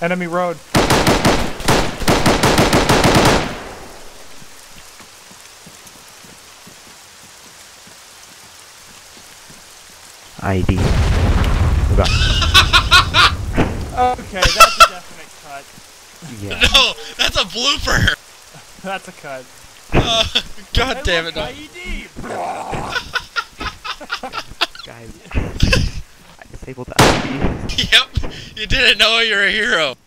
Enemy road. IED. Oh god. Okay, that's a definite cut. Yeah. No, that's a blooper. That's a cut. God damn it! No. IED. Guys, I disabled the IED. Yep, you didn't know you're a hero.